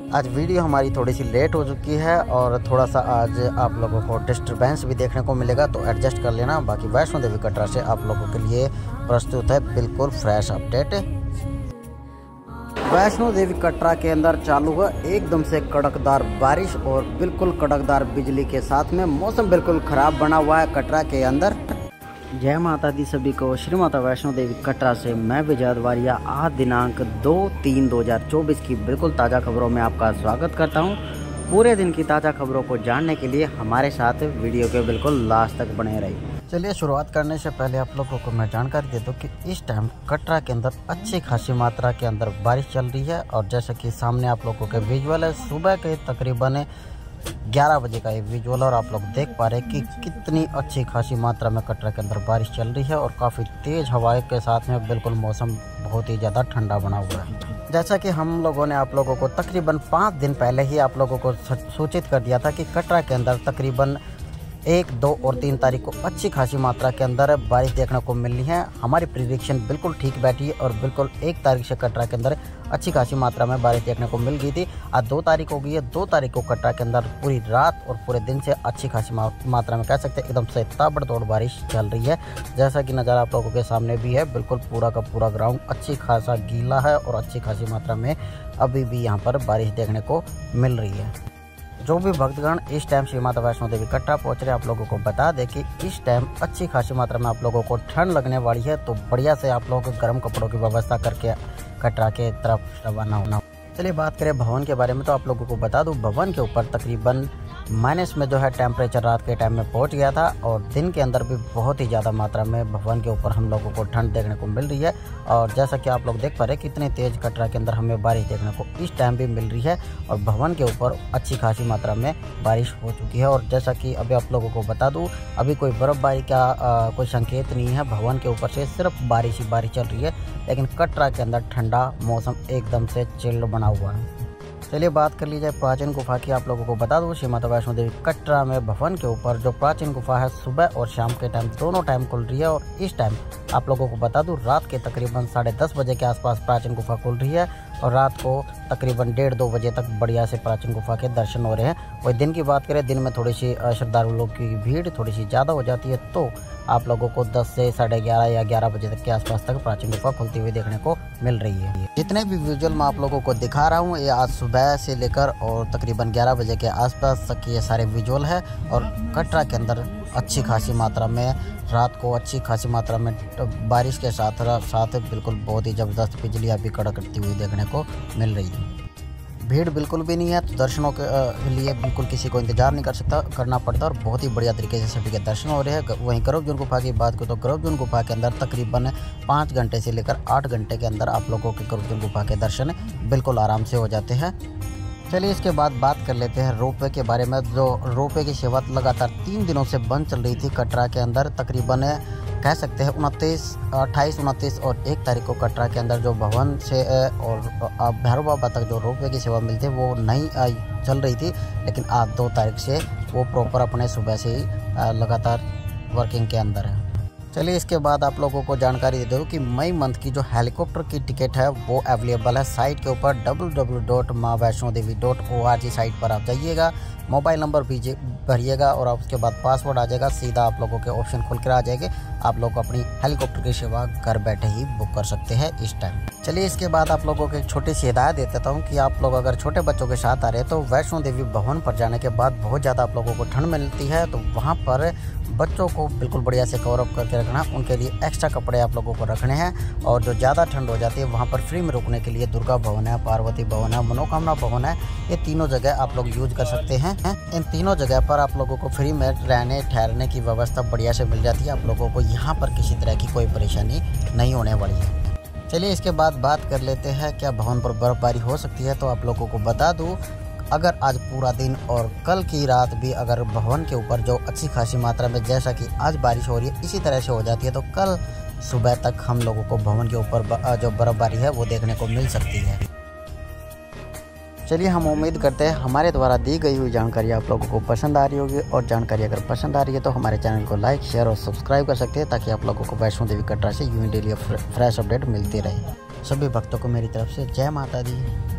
आज वीडियो हमारी थोड़ी सी लेट हो चुकी है और थोड़ा सा आज आप लोगों को डिस्टरबेंस भी देखने को मिलेगा, तो एडजस्ट कर लेना। बाकी वैष्णो देवी कटरा से आप लोगों के लिए प्रस्तुत है बिल्कुल फ्रेश अपडेट। वैष्णो देवी कटरा के अंदर चालू हुआ एकदम से कड़कदार बारिश और बिल्कुल कड़कदार बिजली के साथ में मौसम बिल्कुल ख़राब बना हुआ है कटरा के अंदर। जय माता दी सभी को। श्री माता वैष्णो देवी कटरा से मैं विजय वारिया आज दिनांक 2/3/2024 की बिल्कुल ताज़ा खबरों में आपका स्वागत करता हूं। पूरे दिन की ताज़ा खबरों को जानने के लिए हमारे साथ वीडियो के बिल्कुल लास्ट तक बने रहिए। चलिए शुरुआत करने से पहले आप लोगों को मैं जानकारी दे दूं कि इस टाइम कटरा के अंदर अच्छी खासी मात्रा के अंदर बारिश चल रही है। और जैसे कि सामने आप लोगों के विजुअल है, सुबह के तकरीबन 11 बजे का ये विजुअल, और आप लोग देख पा रहे हैं कि कितनी अच्छी खासी मात्रा में कटरा के अंदर बारिश चल रही है और काफ़ी तेज़ हवाएं के साथ में बिल्कुल मौसम बहुत ही ज़्यादा ठंडा बना हुआ है। जैसा कि हम लोगों ने आप लोगों को तकरीबन 5 दिन पहले ही आप लोगों को सूचित कर दिया था कि कटरा के अंदर तकरीबन 1, 2 और 3 तारीख को अच्छी खासी मात्रा के अंदर बारिश देखने को मिलनी है। हमारी प्रिडिक्शन बिल्कुल ठीक बैठी है और बिल्कुल 1 तारीख से कटरा के अंदर अच्छी खासी मात्रा में बारिश देखने को मिल गई थी। आज 2 तारीख हो गई है। 2 तारीख को कटरा के अंदर पूरी रात और पूरे दिन से अच्छी खासी मात्रा में कह सकते हैं एकदम से ताबड़तोड़ बारिश चल रही है। जैसा कि नज़ारा आप लोगों के सामने भी है, बिल्कुल पूरा का पूरा ग्राउंड अच्छी खासा गीला है और अच्छी खासी मात्रा में अभी भी यहाँ पर बारिश देखने को मिल रही है। जो भी भक्तगण इस टाइम श्री माता वैष्णो देवी कटरा पहुंच रहे हैं, आप लोगों को बता दें कि इस टाइम अच्छी खासी मात्रा में आप लोगों को ठंड लगने वाली है। तो बढ़िया से आप लोगों को गर्म कपड़ों की व्यवस्था करके कटरा के तरफ रवाना होना। चलिए बात करें भवन के बारे में, तो आप लोगों को बता दूं भवन के ऊपर तकरीबन माइनस में जो है टेम्परेचर रात के टाइम में पहुंच गया था और दिन के अंदर भी बहुत ही ज़्यादा मात्रा में भवन के ऊपर हम लोगों को ठंड देखने को मिल रही है। और जैसा कि आप लोग देख पा रहे हैं कितनी तेज़ कटरा के अंदर हमें बारिश देखने को इस टाइम भी मिल रही है और भवन के ऊपर अच्छी खासी मात्रा में बारिश हो चुकी है। और जैसा कि अभी आप लोगों को बता दूँ, अभी कोई बर्फबारी का कोई संकेत नहीं है। भवन के ऊपर से सिर्फ बारिश ही बारिश चल रही है, लेकिन कटरा के अंदर ठंडा मौसम एकदम से चिल्ड बना हुआ है। चलिए बात कर ली जाए प्राचीन गुफा की। आप लोगों को बता दूं श्री माता वैष्णो देवी कटरा में भवन के ऊपर जो प्राचीन गुफा है सुबह और शाम के टाइम दोनों टाइम खुल रही है। और इस टाइम आप लोगों को बता दूं रात के तकरीबन 10:30 बजे के आसपास प्राचीन गुफा खुल रही है और रात को तकरीबन 1:30-2 बजे तक बढ़िया से प्राचीन गुफा के दर्शन हो रहे हैं। और दिन की बात करें, दिन में थोड़ी सी श्रद्धालु लोग की भीड़ थोड़ी सी ज़्यादा हो जाती है, तो आप लोगों को 10 से 11:30 या 11 बजे तक के आसपास तक प्राचीन गुफा खुलती हुई देखने को मिल रही है। जितने भी विजुअल मैं आप लोगों को दिखा रहा हूँ ये आज सुबह से लेकर और तकरीबन 11 बजे के आसपास तक ये सारे विजुअल है। और कटरा के अंदर अच्छी खासी मात्रा में रात को अच्छी खासी मात्रा में बारिश के साथ बिल्कुल बहुत ही ज़बरदस्त बिजलियाँ भी कड़कती हुई देखने को मिल रही है। भीड़ बिल्कुल भी नहीं है, तो दर्शनों के लिए बिल्कुल किसी को इंतजार नहीं करना पड़ता और बहुत ही बढ़िया तरीके से सभी के दर्शन हो रहे हैं। वहीं गर्भजून गुफा की बात करूँ तो गर्भजून गुफा के अंदर तकरीबन 5 घंटे से लेकर 8 घंटे के अंदर आप लोगों के गर्भजून गुफा के दर्शन बिल्कुल आराम से हो जाते हैं। चलिए इसके बाद बात कर लेते हैं रोपवे के बारे में। जो रोपवे की सेवा लगातार 3 दिनों से बंद चल रही थी कटरा के अंदर, तकरीबन कह सकते हैं 28, 29 और 1 तारीख को कटरा के अंदर जो भवन से और भैरव बाबा तक जो रोपवे की सेवा मिलती है वो नहीं चल रही थी, लेकिन आज 2 तारीख से वो प्रॉपर अपने सुबह से ही लगातार वर्किंग के अंदर है। चलिए इसके बाद आप लोगों को जानकारी दे दूँ कि मई मंथ की जो हेलीकॉप्टर की टिकट है वो अवेलेबल है साइट के ऊपर www.maawaishnodevi.org साइट पर आप जाइएगा, मोबाइल नंबर भरिएगा और उसके बाद पासवर्ड आ जाएगा, सीधा आप लोगों के ऑप्शन खुल कर आ जाएंगे। आप लोग अपनी हेलीकॉप्टर की सेवा घर बैठे ही बुक कर सकते हैं इस टाइम। चलिए इसके बाद आप लोगों को एक छोटी सी हिदायत दे देता हूँ कि आप लोग अगर छोटे बच्चों के साथ आ रहे हैं तो वैष्णो देवी भवन पर जाने के बाद बहुत ज़्यादा आप लोगों को ठंड मिलती है, तो वहाँ पर बच्चों को बिल्कुल बढ़िया से कवर अप करके रखना। उनके लिए एक्स्ट्रा कपड़े आप लोगों को रखने हैं। और जो ज़्यादा ठंड हो जाती है वहाँ पर फ्री में रुकने के लिए दुर्गा भवन है, पार्वती भवन है, मनोकामना भवन है, ये तीनों जगह आप लोग यूज कर सकते हैं। इन तीनों जगह पर आप लोगों को फ्री में रहने ठहरने की व्यवस्था बढ़िया से मिल जाती है। आप लोगों को यहाँ पर किसी तरह की कोई परेशानी नहीं होने वाली है। चलिए इसके बाद बात कर लेते हैं क्या भवन पर बर्फबारी हो सकती है। तो आप लोगों को बता दूँ, अगर आज पूरा दिन और कल की रात भी अगर भवन के ऊपर जो अच्छी खासी मात्रा में जैसा कि आज बारिश हो रही है इसी तरह से हो जाती है, तो कल सुबह तक हम लोगों को भवन के ऊपर जो बर्फबारी है वो देखने को मिल सकती है। चलिए हम उम्मीद करते हैं हमारे द्वारा दी गई हुई जानकारी आप लोगों को पसंद आ रही होगी। और जानकारी अगर पसंद आ रही है तो हमारे चैनल को लाइक, शेयर और सब्सक्राइब कर सकते हैं, ताकि आप लोगों को वैष्णो देवी कटरा से यूं डेली फ्रेश अपडेट मिलती रहे। सभी भक्तों को मेरी तरफ से जय माता दी।